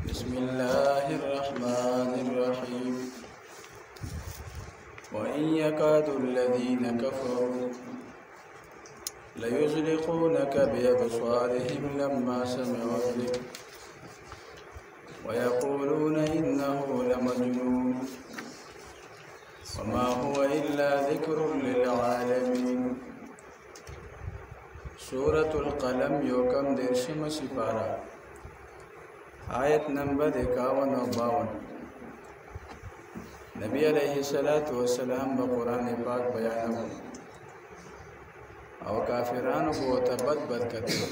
بسم الله الرحمن الرحيم وإن يكاد الذين كفروا ليزلقونك بأبصارهم لما سمعوا الذكر ويقولون إنه لمجنون وما هو إلا ذكر للعالمين. سورة القلم يوكم درشم سپارہ آیت نمبر 51 و 52. نبی علیہ السلام بقرآن پاک بیانو او کافرانو کو تبت بد کتو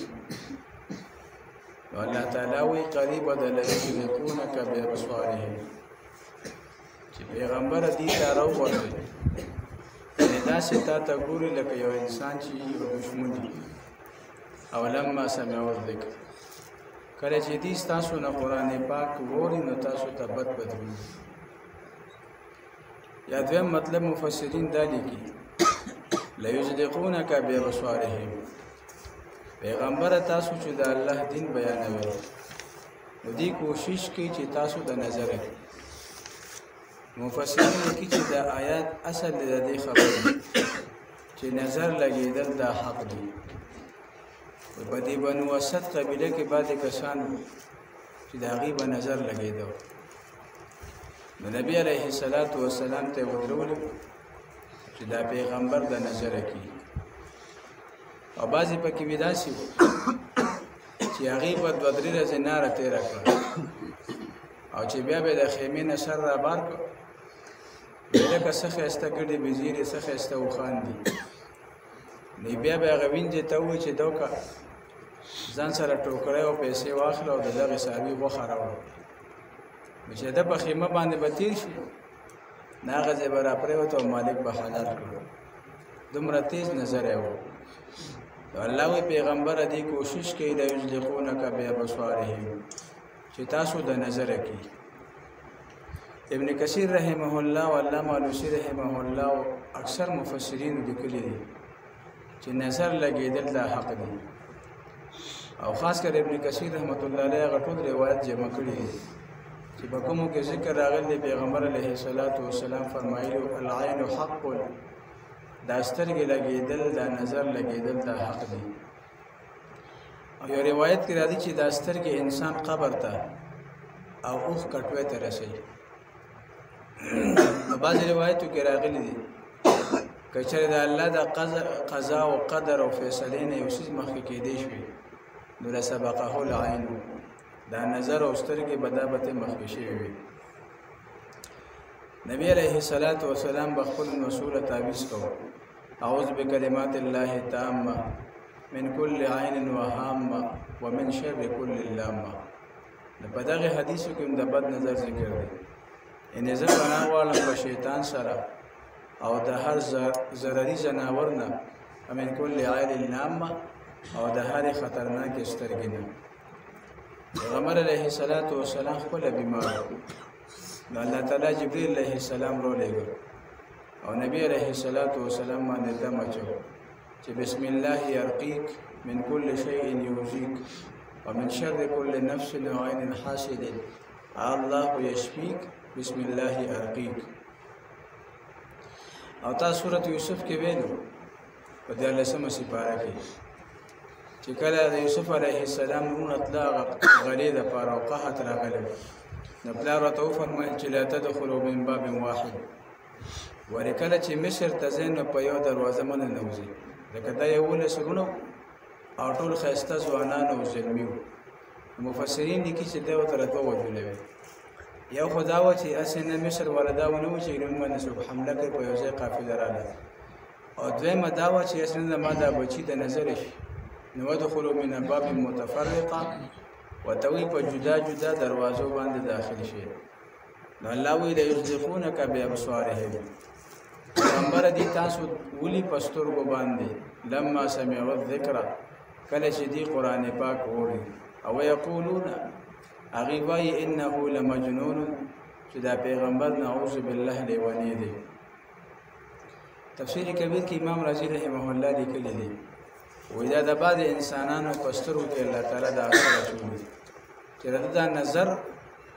والله تعالی وی قریب د لذکونک بابصارهم چې پیغمبر دې ته راوړل دا ستا ته ګوري لکه یو انسان چې یو دشمن دی او لما سمعوا الذکر کله چې دې تاسو نه قرآن پاک ووري نو تاسو ته بد وي. یا دویم مطلب مفسرین دا لیکي لیزدقونک بابصارهم، پیغمبر تاسو چې د الله دین بیانوي نو دې کوشش کوي چې تاسو د نظر مفسرین لیکي چې د آیات اصل د دې خبرې چې نظر لګیدل دا حق دی. په دې بنو اسد قبیله کې بعض کسان چې د هغې په نظر لګېده نو نبی علیه السلام ته ودرولو چې دا پیغمبر د نظر کوي او بعضې پکې وي داسې و چې هغې په 2-3 ورځې ناره تېره کړه او چې بیا به د خیمې نه سر رابار کړ لکه څه ښایسته ګډې بزیرې څه ښایسته اوښان دي نو بیا به هغه وینځې ته ووایي چې دوکه ځان سره ټوکری او پیسې واخله او د دغې صحابي غوښه راوړه نو چې ده په خیمه باندې به تېر شي نه هغه ځای به راپرېوت او مالک به حلال کړو. دومره تیز نظر یې و. الله وی پیغمبره دې کوشش کوي لیزدقونک بابصارهم چې تاسو د نظره کوي. ابن کثیر رحمه الله او علامه علوسی رحمه الله او اکثر مفسرین لیکلي دي چې نظر لګېدل دا حق دی او خاص کر ابن کثیر رحمت الله علیه هغه ټول روایت جمع کړي دي چې په کومو کې ذکر راغلی پیغمبر علیه السلام فرمایلي العین حق، دا سترګې لګېدل دا نظر لګېدل دا حق دی. او یو روایت کې راځي چې دا سترګې انسان قبر ته او اوښ کټوۍ ته رسوي. په بعضې روایتو کې راغلي دي که چېرې د الله د قضا او قدر او فیصلې نه یو څیز مخکې کېدی شوي نو لسبقه العین، دا نظر او سترګې به دا به ترې مخکې شوي وي. نبی علیه السلام به خپل رسول تعویض کوو اعوذ بکلمات الله التامه من کل عین وهامه ومن شر کل لامه. په دغه حدیثو کې د بد نظر ذکر دی، یعنې زه پناه غواړم په شیطان سره او د هر ضرري ځناور نه، من کل عین لامه او د هرې خطرناکې سترګې نه. پیغمبر علیه السلام خپله بیمار و نو الله تعالی جبریل علیه السلام راولېږه او نبی علیه السلام باندې دم اچوه چې بسم الله یرقیک من کل شیء یؤذیک ومن شر کل نفس وعین حاسد الله یشفیک بسم الله ارقیک. او تا سورة یوسف کې ویلو په 14مه سپاره کې چې کله د یوسف علیه السلام رونه تله غلې دپاره او قحط راغلی نو پلار ورته وفرمیل چې لا تدخلوا من باب واحد، ولې کله چې مصر ته ځئ نو په یو دروازه مه ننوځئ لکه دا 11 رونه او ټول ښایسته ځوانان او زلمي وو. مفسرین لیکي چې دی ورته 2 وجونه وي. یو خو دا وه چې هسې نه مصر والا دا ونه و چې موږ باندې څوک حمله کوي په یو ځای قافله راغله، او دویمه دا وه چې هسې نه زما دا بچي د نظره شي نو ودخلوا من باب متفرقه ورته وایي په جدا جدا دروازو باندې داخل شي. نو الله وایي لیزدقونک بابصارهم، پیغمبره دې تاسو ولي په سترګو باندې لما سمعوا الذکر کله چې دې قرآن پاک اوري او یقولون هغې وایي انه لمجنون چې دا پیغمبر نعوذ بالله لیونی دی. تفسیر کبیر کې امام رازی رحمه الله لیکلی دی وی دا د بعض انسانانو په سترګو کې الله تعالی دا اثر اچولی چې دا نظر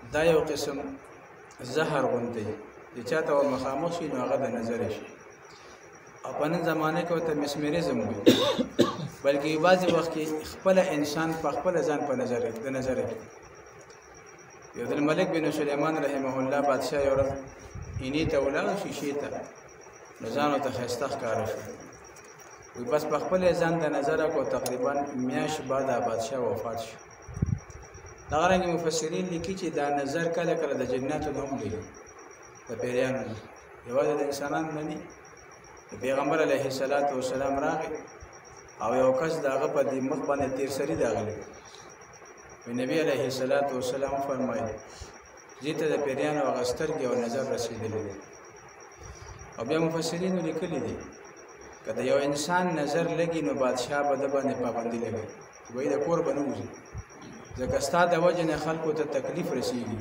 دا یو قسم زهر غوندې چې چاته مخامخ شي نو هغه د نظر شي او په نن زمانه کې ورته مسمریزم وي بلکې بعضې وخت کې خپل انسان په خپل ځان په نظر کې یو د ملک بن سلیمان رحمه الله بادشاه یو ورځ اینې ته ولاړ شیشې ته نو ځان ورته ښایسته ښکاره شو وی بس په خپل ځان د نظره کو تقریبا میاشت بعد بادشاه وفات شو دغه رنګ مفسرین لیکي چې دا نظر کله کله د جناتو نه هم لري د پیریانو نه یوازې د انسانانو نه دي پیغمبر علیه السلام راغی او یو کس د هغه په دې مخ باندې تیر سری راغلی نبی علیه السلام فرمایي دې ته د پیریانو هغه سترګې او نظر رسېدلی دی او بیا مفسرینو لیکلي دي که د یو انسان نظر لګي نو بادشاه به د باندې پابندي لګوي وایي د کور به نه وځي ځکه ستا د وجې نه خلکو ته تکلیف رسېږي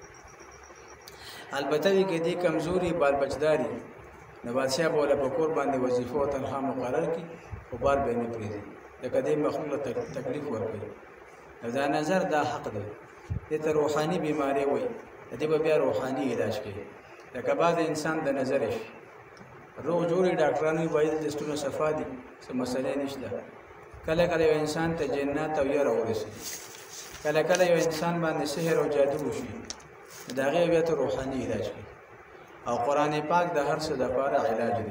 البته وي که دې کمزوري بال بچداري نو بادشاه به وله په کور باندې وظیفه او تنخوا مقرر کړي خو بال به یې نه پرېږدي ځکه دې مخلوق ته تکلیف ورکوي نو دا نظر دا حق دی دې ته روحاني بیمارۍ وایي دې به بیا روحاني علاج کوي لکه بعض انسان د نظر شي روغ جوړې ډاکټرانو وایي باید د ستونو صفا دي څه مسئلې نشته کله کله یو انسان ته جنت او یره ورسېږي کله کله یو انسان باندې سحر او جادو وشي د هغې بیا ته روحاني علاج کوي او قرآن پاک د هر څه دپاره علاج دی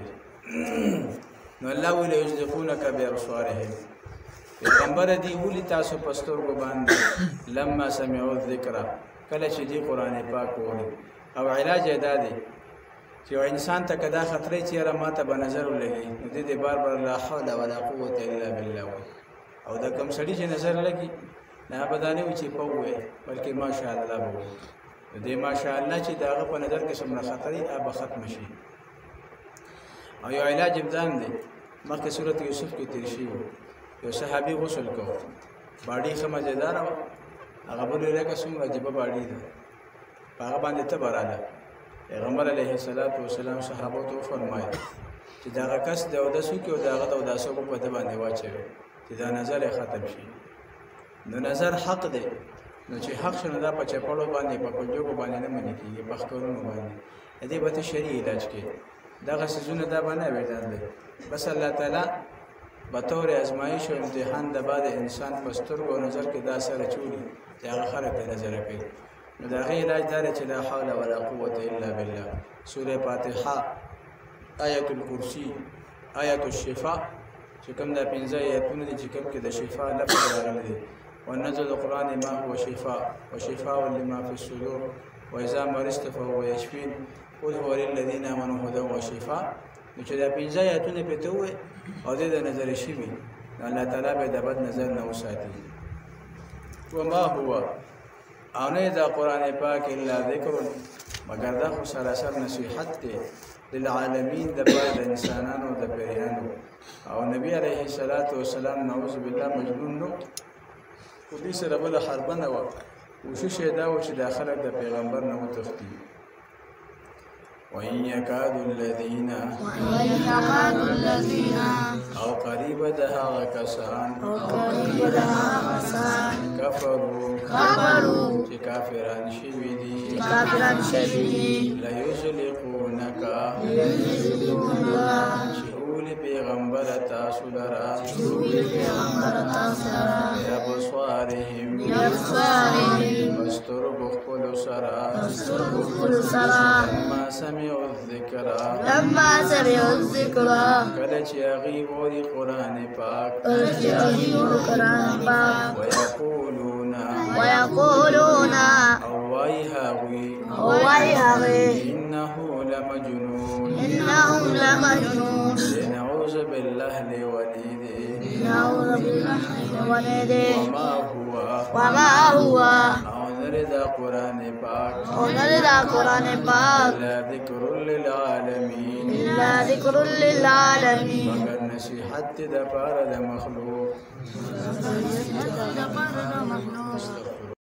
نو الله ویل یصدقونک بابصارهم پیغمبره دي ولي تاسو په سترګو باندې لما سمعوا الذکر کله چې دې قرآن پاک واوري او علاج یې دا دی چې یو انسان ته که دا خطرې چې یاره ما ته به نظر ولګي نو دې بار بار لا حول ولا قوة الا بالله وایي او د کوم سړي چې نظر لګي نه به دا نه وي چې په ووایي بلکې ماشاءالله به وایي نو دې ماشاءالله چې د هغه په نظر کې څومره خطرې به ختمه شي او یو علاج ځان دی مخکې صورت یوسف کې تېر شوي وو یو صحابي غسل کو باډي ښه مزېداره وه هغه بل لکه څومره عجیبه باډي ده په هغه باندې تبه راغله پیغمبر علیه السلام صحابو ته وفرمایل چې دغه کس د اودس وکړي او د هغه د اوداسو په ده باندې واچوي چې دا نظر یې ختم شي نو نظر حق دی نو چې حق شو نو دا په چپړو باندې په کنجوګو باندې نه منې کېږي په ښکرونو باندې دې به ته شرعي علاج کوي دغه څیزونه دا به نه ویدان دی بس الله تعالی بطور ازمایش او امتحان د بعد انسان په سترګو او نظر کې دا سره چولي چې هغه خلک ته نظر کوي نو د هغې علاج دا دی چې لا حول ولا قوة الا بالله سوره فاتحه آیت الکرسی آیت الشفاء چې کوم دا 15 آیتونه دي چې کوم کې د شفا لفظ راغلی دی ونزل القرآن ما هو شفاء وشفاء لما في الصدور واذا مرضت فهو يشفين قل هو للذين امنوا هدى وشفاء نو چې دا 15 آیتونه پرې ووایي او دې د نظر شي وي نو الله تعالی به د بد نظر نه وساتي وما هو او نه دا قرآن پاک الا ذکر مگر دا خو سراسر نصیحت دی للعالمین د پاره د انسانانو د پیریانو او نبی علیه السلام نعوذ بالله مجنون نو خو دې سره بل حربه نه وه کوشش یې دا و چې دا خلک د پیغمبر نه وتښتي وإن يكاد الذين أو قريب دها كسان كفروا كافران شبيدي ليزلقونك شهول پیغمبر تاسو لرا بأبصارهم مستر بخل سرا لما سمعوا الذكر کله چې هغوی ووري قرآن پاک ويقولون او وایي هغوی انه لمجنون نعوذ بالله لوليده وما هو دا قرآن پاک الا ذکر للعالمین مگر نصیحت دا پاره د مخلوق